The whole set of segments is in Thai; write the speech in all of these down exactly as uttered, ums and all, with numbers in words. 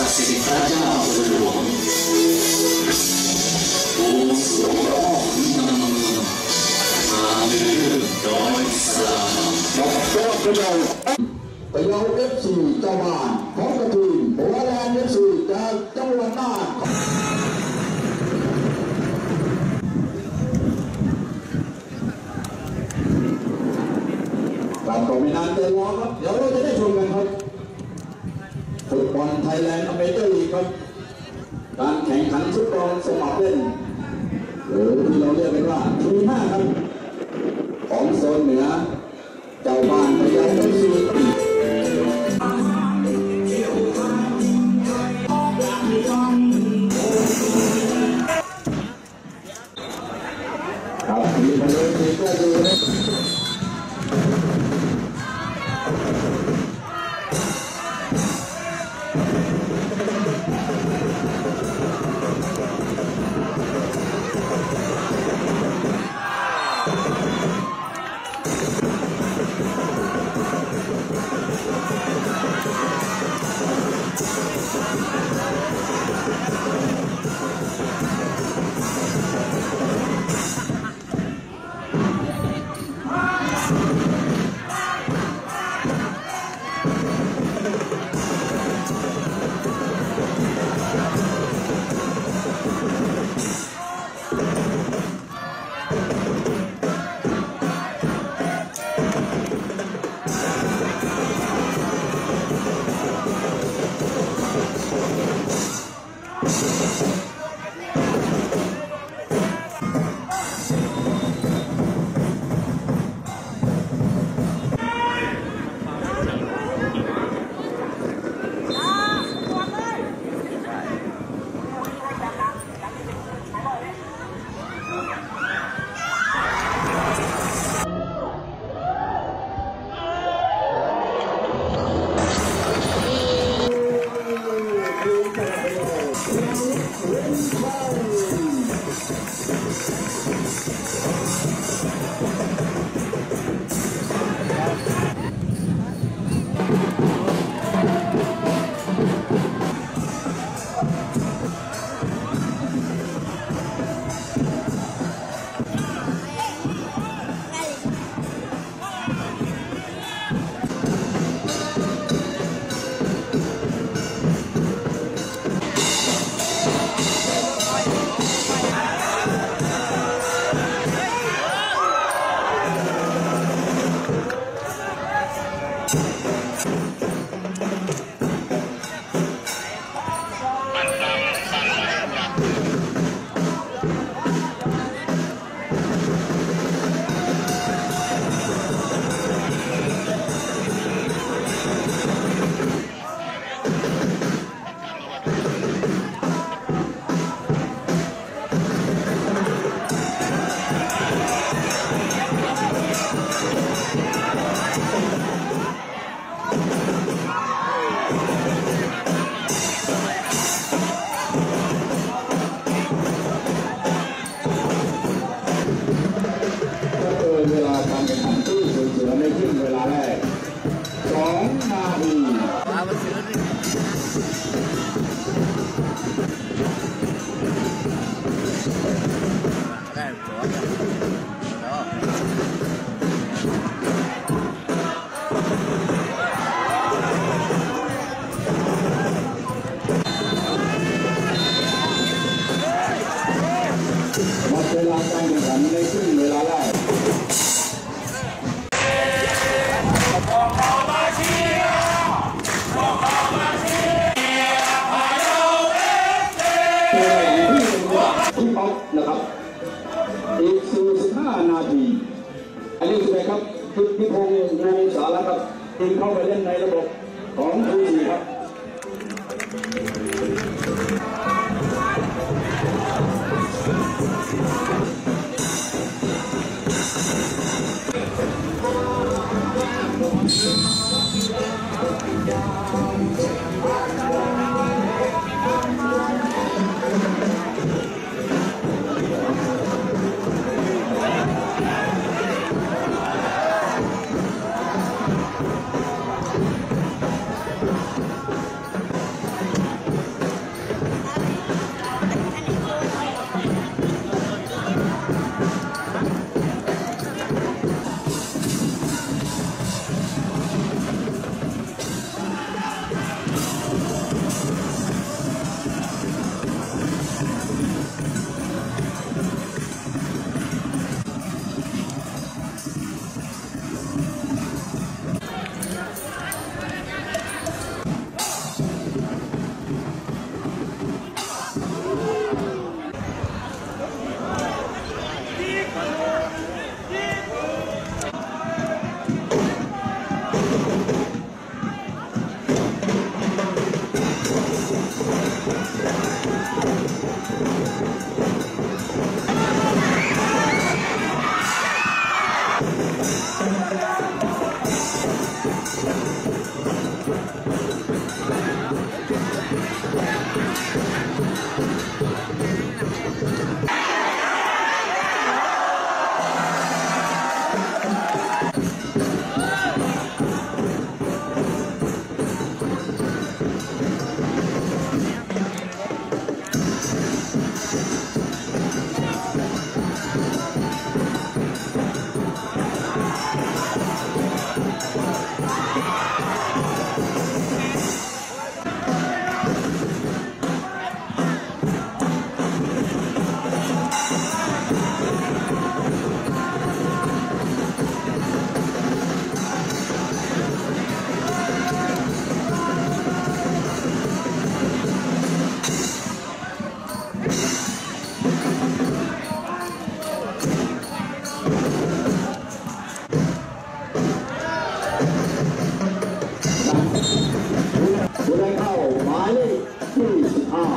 saksi raja beruang. Oh, seorang ambil dosa. Dokter kedua. พะเยา เอฟ ซี เจ้าบ้านของกระทุ่มหัวแรง เอฟ ซี จากจังหวัดน่านการต่อไปนานเดินรอครับเดี๋ยวเราจะได้ชมกันครับฟุตบอลไทยแลนด์อเมเจอร์ลีกครับการแข่งขันฟุตบอลสมัครเล่นหรือที่เราเรียกกันว่าทีห้าครับของโซนเหนือเจ้าบ้านพะเยา เอฟ ซีครับมีบอลเลยทีก็ดูนะเวลาการแข่งขันที่สุดเสือในขึ้นเวลาแรกสองนาทีหมดเวลาการแข่งขันในขึ้นเวลาแรกนะครับอีกสี่สิบห้านาทีอันนี้คือครับพิพิพงศ์วงศาลครับทีมเข้าไปเล่นในระบบของทีมครับผู้ได้เข้าหมายเลขที่สิบห้า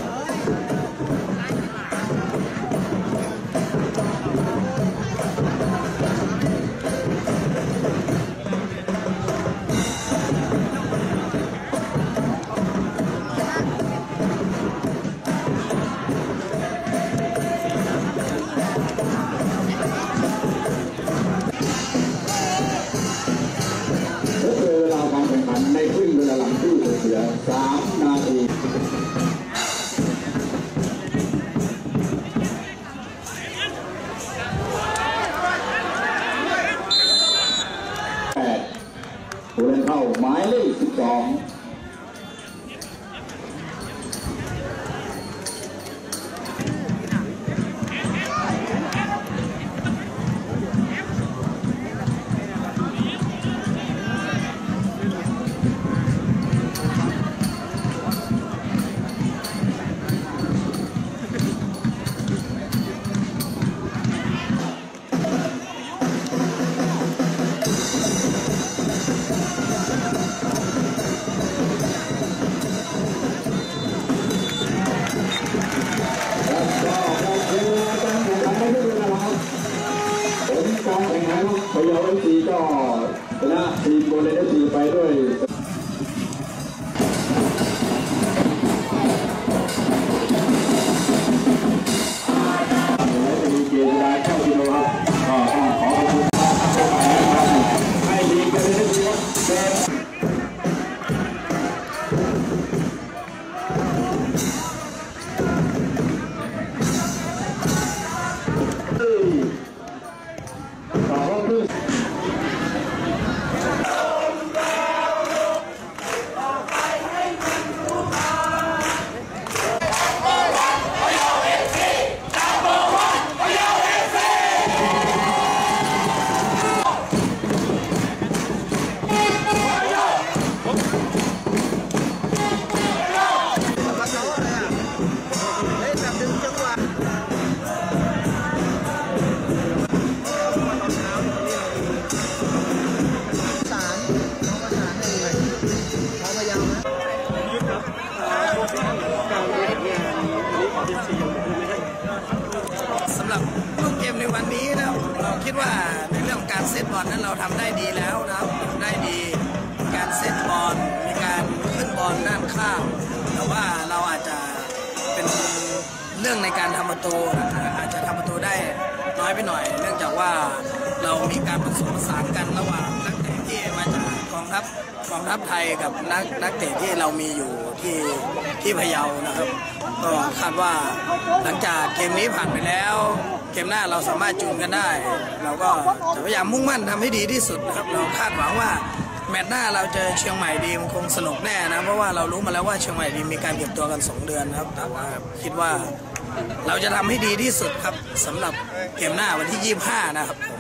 ในครึ่งเวลาหลังที่เหลือสามนาทีแปดผู้เล่นเข้าหมายเลขสิบสองพยาวเอฟซีก็ชนะทีมโบเลนเอฟซีไปด้วยมีเกียรติได้เข้าทีมครับก็ต้องขอขอบคุณให้ทีมโบเลนเอฟซีครับสำหรับลูกเกมในวันนี้นะเราคิดว่าในเรื่องการเซตบอลนั้นเราทำได้ดีแล้วนะครับได้ดีการเซตบอลมีการขึ้นบอลด้านข้างแต่ว่าเราอาจจะเป็นเรื่องในการทำประตูอาจจะทำประตูได้น้อยไปหน่อยเนื่องจากว่าเรามีการผสมผสานกันระหว่างนักเตะที่มาจากกองทัพกองทัพไทยกับนักนักเตะที่เรามีอยู่ที่ที่พะเยานะครับก็คาดว่าหลังจากเกมนี้ผ่านไปแล้วเกมหน้าเราสามารถจูนกันได้เราก็จะพยายามมุ่งมั่นทำให้ดีที่สุดนะครับเราคาดหวังว่าแมตช์หน้าเราเจอเชียงใหม่ดีมันคงสนุกแน่นะเพราะว่าเรารู้มาแล้วว่าเชียงใหม่ดีมีการเก็บตัวกันสองเดือนนะครับแต่ว่าคิดว่าเราจะทำให้ดีที่สุดครับสำหรับเกมหน้าวันที่ยี่สิบห้านะครับ